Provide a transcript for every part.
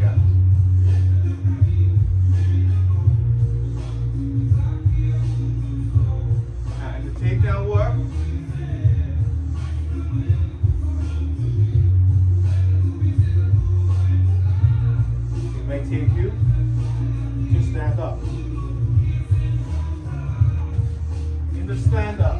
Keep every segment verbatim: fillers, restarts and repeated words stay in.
guys. And the takedown work. It may take you to stand up. In the stand up.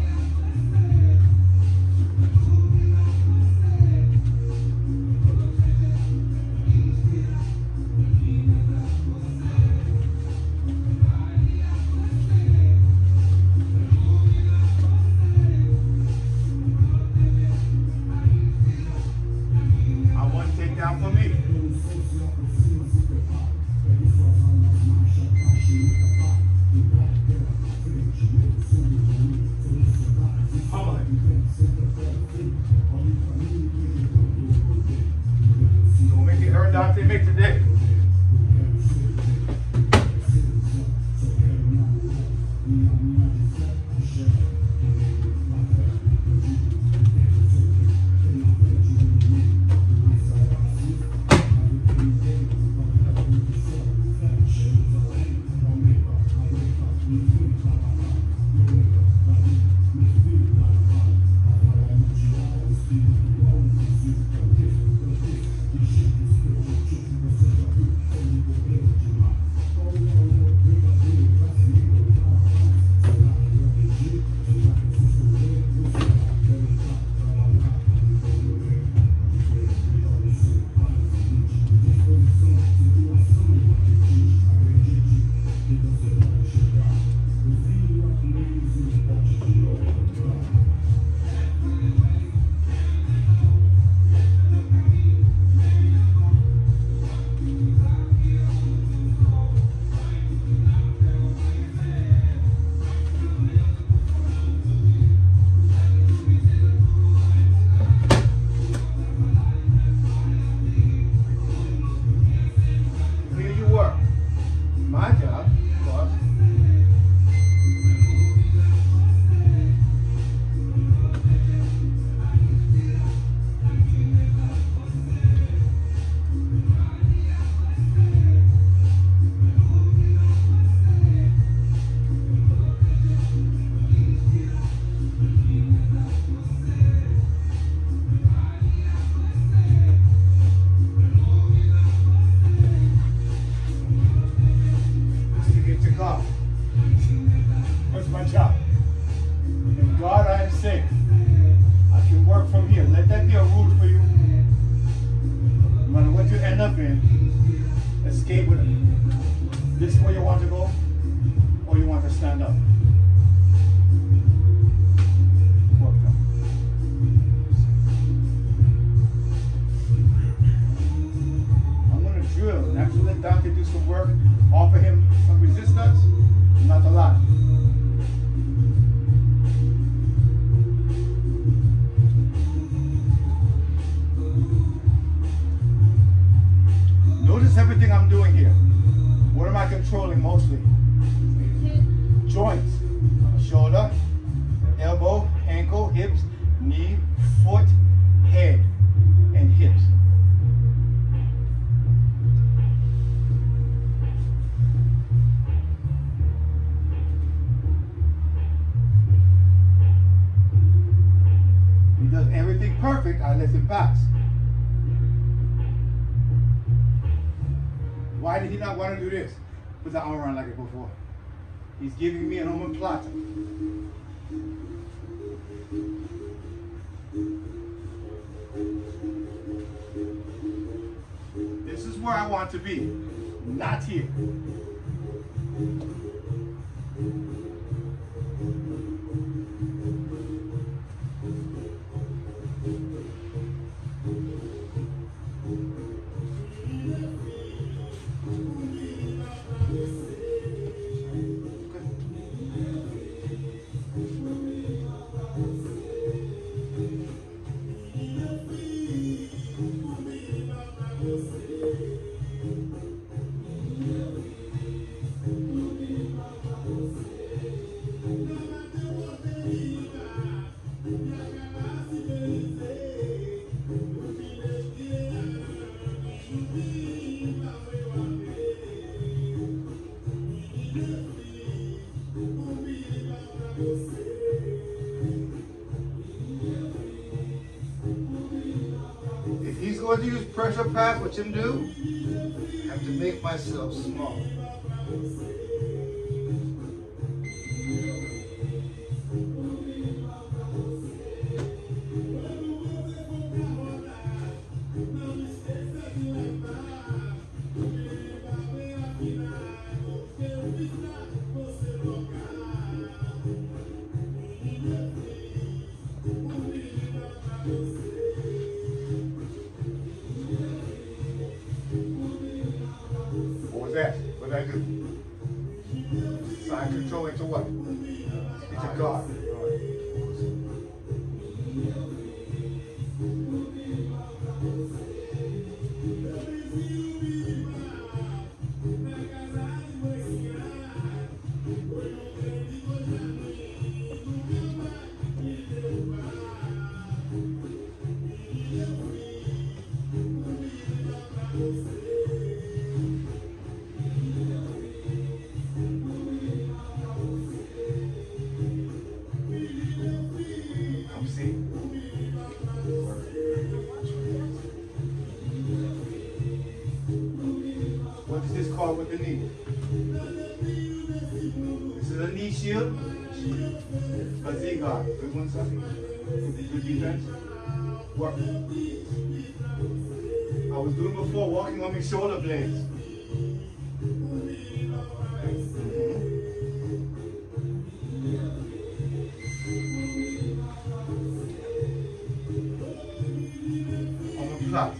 Escape with it. This is where you want to go, or you want to stand up. Work done. I'm going to drill. Actually let Dante do some work. Offer him some resistance. Not a lot. Notice everything I'm doing here. What am I controlling mostly? Joints. Shoulder, elbow, ankle, hips, knee, foot, head, and hips. He does everything perfect, I let him pass. Why did he not want to do this? Put the arm around like it before. He's giving me an omoplata. This is where I want to be, not here. going to use pressure pass, what you do, I have to make myself small. What was that? What did I do? Side control into what? Into guard. What is this called with the knee? This is a knee shield. A Z-guard. Good one, son. Good defense. Work. I was doing before, walking on my shoulder blades. On the flat.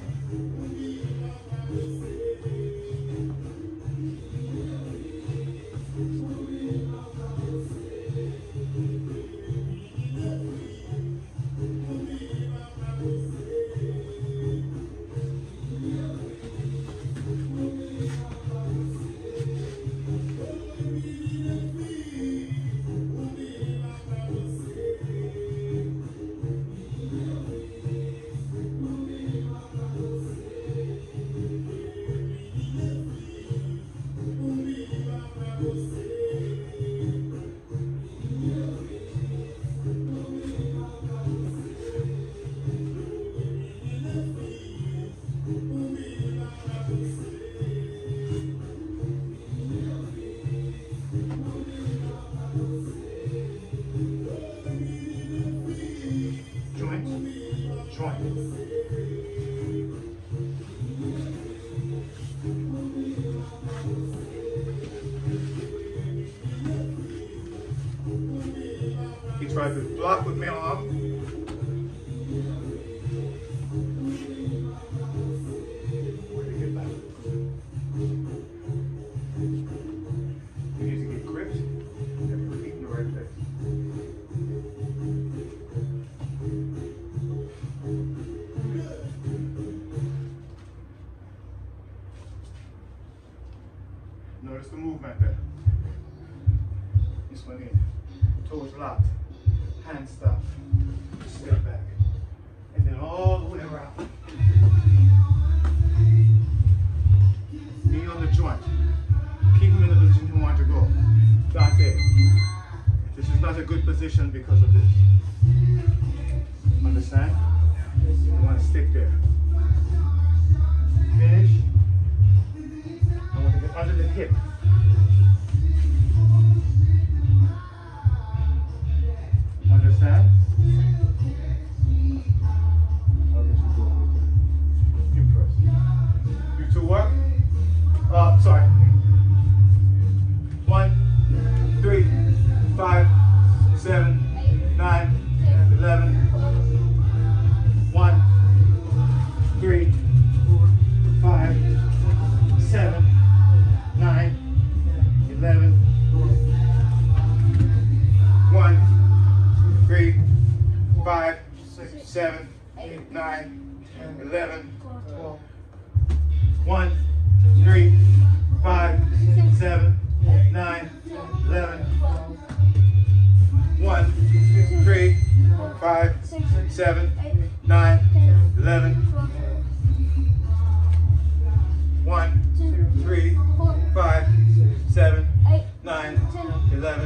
He tried to block with my arm. Where did he get back? You need to get gripped and put feet in the right place. Notice the movement there. This one in. Toes locked. Hand stop. Step back. And then all the way around. Knee on the joint. Keep him in the position you want to go. Dante. This is not a good position because of this. Understand? You want to stick there. Finish. I want to get under the hip. Understand? I'll get you going. You first. You two work? Uh, sorry. One, three, five, seven, nine, eleven. One, three, five, seven, nine, eleven. One, three, five, six, seven, eight, nine, eleven, twelve. One, three, five, seven, nine, eleven. One, three, five, seven, nine, eleven. One, three, five, seven, nine, eleven.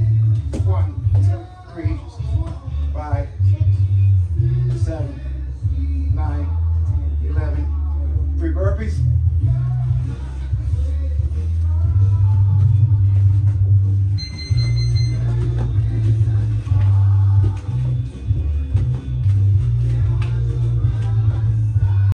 One, three, five, seven, purpose